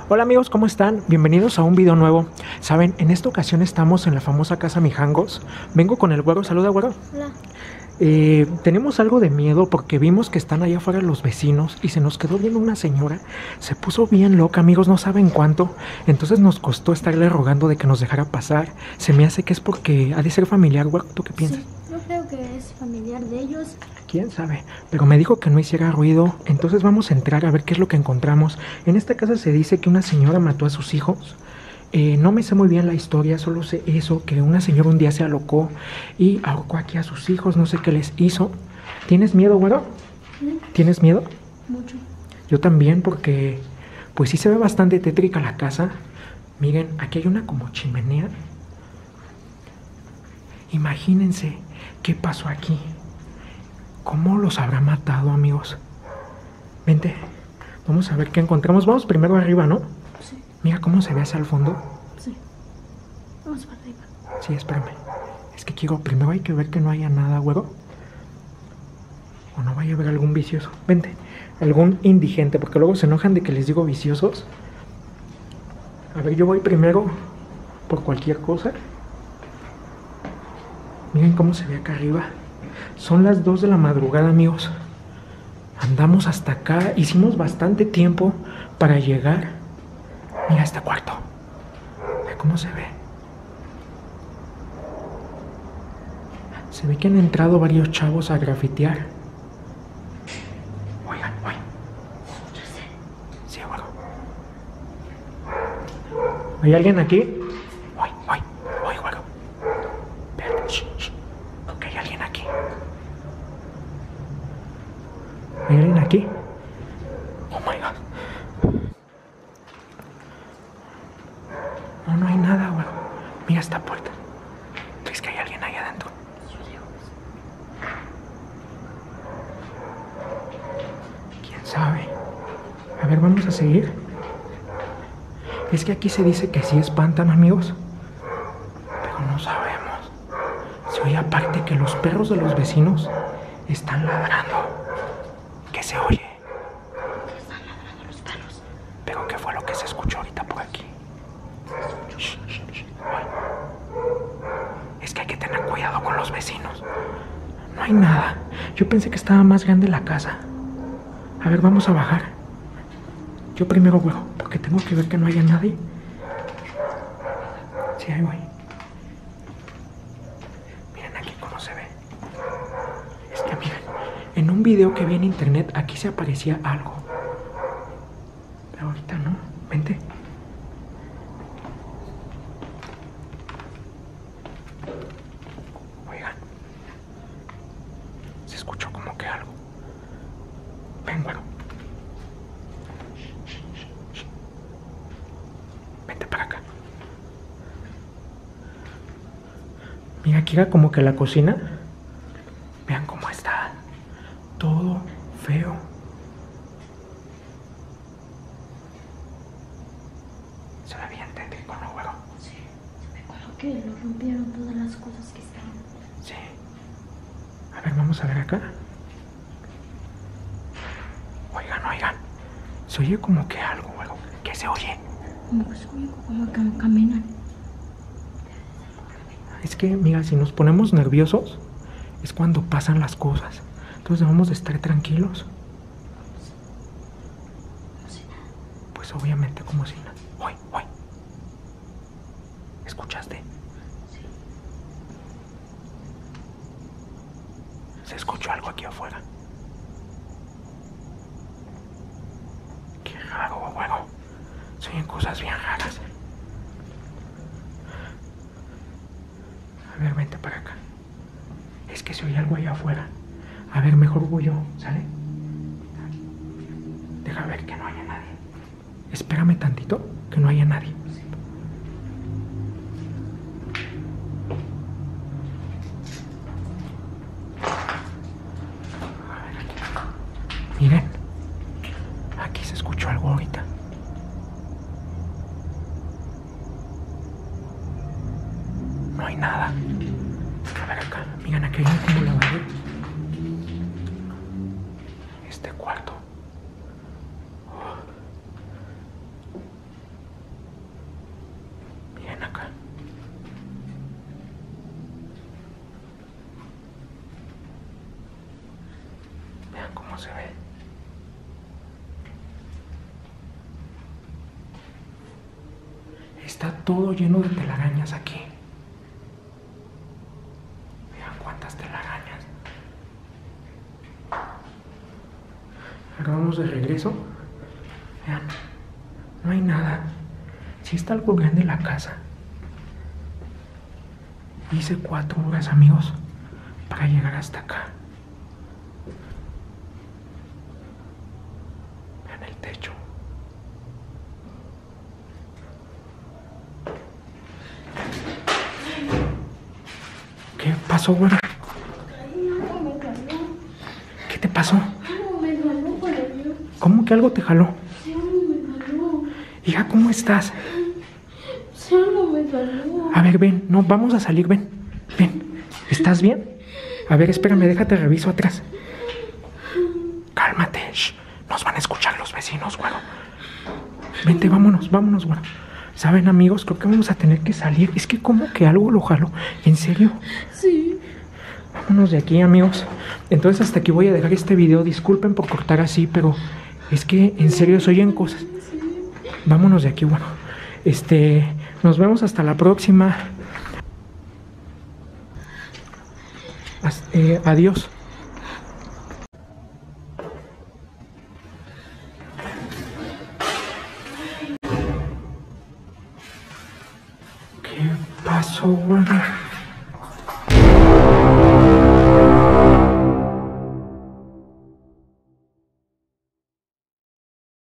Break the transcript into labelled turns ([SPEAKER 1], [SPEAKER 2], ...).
[SPEAKER 1] Hola amigos, ¿cómo están? Bienvenidos a un video nuevo. Saben, en esta ocasión estamos en la famosa casa Mijangos. Vengo con el güero. Saluda, güero.
[SPEAKER 2] Hola.
[SPEAKER 1] Tenemos algo de miedo porque vimos que están allá afuera los vecinos y se nos quedó viendo una señora. Se puso bien loca, amigos, no saben cuánto. Entonces nos costó estarle rogando de que nos dejara pasar. Se me hace que es porque ha de ser familiar, güero. ¿Tú qué piensas?
[SPEAKER 2] Sí, yo creo que es familiar de ellos.
[SPEAKER 1] ¿Quién sabe? Pero me dijo que no hiciera ruido. Entonces vamos a entrar a ver qué es lo que encontramos. En esta casa se dice que una señora mató a sus hijos. No me sé muy bien la historia, solo sé eso, que una señora un día se alocó y ahorcó aquí a sus hijos, no sé qué les hizo. ¿Tienes miedo, güero? ¿Tienes miedo?
[SPEAKER 2] Mucho.
[SPEAKER 1] Yo también, porque pues sí se ve bastante tétrica la casa. Miren, aquí hay una como chimenea. Imagínense qué pasó aquí. ¿Cómo los habrá matado, amigos? Vente, vamos a ver qué encontramos. Vamos primero arriba, ¿no?
[SPEAKER 2] Sí,
[SPEAKER 1] Mira cómo se ve hacia el fondo.
[SPEAKER 2] sí. Vamos para arriba.
[SPEAKER 1] Sí, espérame. Es que primero hay que ver que no haya nada, güero. O no vaya a haber algún vicioso. Vente, algún indigente, porque luego se enojan de que les digo viciosos. A ver, yo voy primero por cualquier cosa. Miren cómo se ve acá arriba. Son las 2 de la madrugada, amigos. Andamos hasta acá. Hicimos bastante tiempo para llegar. Mira este cuarto. Ve cómo se ve. Se ve que han entrado varios chavos a grafitear. Oigan, oigan. Sí, bueno. ¿Hay alguien aquí? Oye, bueno. Espérate, shh. Ok, hay alguien aquí. ¿Hay alguien aquí? Oh my god. No hay nada, güey. Mira esta puerta. ¿Crees que hay alguien ahí adentro? ¿Quién sabe? A ver, vamos a seguir. Es que aquí se dice que sí espantan, amigos. Pero no sabemos. Se oye aparte que los perros de los vecinos están ladrando. ¿Qué se oye?
[SPEAKER 2] Están ladrando los perros.
[SPEAKER 1] ¿Pero qué fue lo que se escuchó ahorita por aquí? Shh. Ay. Es que hay que tener cuidado con los vecinos. No hay nada. Yo pensé que estaba más grande la casa. A ver, vamos a bajar. Yo primero, güey, porque tengo que ver que no haya nadie. Sí, ahí voy. Miren aquí cómo se ve. Es que miren, en un video que vi en internet aquí se aparecía algo. Pero ahorita no. Vente. Oigan. Se escuchó como que algo. Ven, güero. Vente para acá. Mira, aquí era como que la cocina. Vean cómo está. Todo feo. Se ve bien tétrico, ¿no, güero?
[SPEAKER 2] Sí, se me acuerdo que lo rompieron todas las cosas que estaban.
[SPEAKER 1] Sí. A ver, vamos a ver acá. Oigan. Se oye como que algo, güero. ¿Qué se oye?
[SPEAKER 2] Como que se oye como caminan.
[SPEAKER 1] Es que, mira, si nos ponemos nerviosos, es cuando pasan las cosas. Entonces debemos de estar tranquilos.
[SPEAKER 2] Como si nada.
[SPEAKER 1] Pues obviamente como si nada. Oye. ¿Escuchaste?
[SPEAKER 2] Sí.
[SPEAKER 1] Se escuchó algo aquí afuera. Qué raro, güero. Se oyen cosas bien raras. A ver, vente para acá. Es que se oye algo allá afuera. A ver, mejor voy yo, ¿sale? Deja ver que no haya nadie. Espérame tantito, que no haya nadie. A ver aquí. Miren. Aquí se escuchó algo ahorita. No hay nada. A ver acá. Miren, aquí hay un como lavadero. Este cuarto. se ve. Está todo lleno de telarañas aquí. Vean cuántas telarañas. Ahora vamos de regreso. Vean, no hay nada. Sí está algo grande la casa. Hice 4 horas, amigos, para llegar hasta acá. Vean el techo. ¿Qué pasó, güey? ¿Qué te pasó?
[SPEAKER 2] Algo me jaló por el mío.
[SPEAKER 1] ¿Cómo que algo te jaló?
[SPEAKER 2] Sí, algo me jaló.
[SPEAKER 1] Hija, ¿cómo estás?
[SPEAKER 2] Sí, algo me jaló.
[SPEAKER 1] A ver, ven, no, vamos a salir, ven. Ven, ¿estás bien? A ver, espérame, déjate reviso atrás. Cálmate, shh, nos van a escuchar los vecinos, güero. Vente, vámonos, güero. ¿Saben, amigos? Creo que vamos a tener que salir. Es que como que algo lo jaló. ¿En serio?
[SPEAKER 2] Sí.
[SPEAKER 1] Vámonos de aquí, amigos. Entonces hasta aquí voy a dejar este video. Disculpen por cortar así, pero es que en serio se oyen cosas. Vámonos de aquí, bueno. Nos vemos hasta la próxima. Adiós. ¿Qué pasó, güey?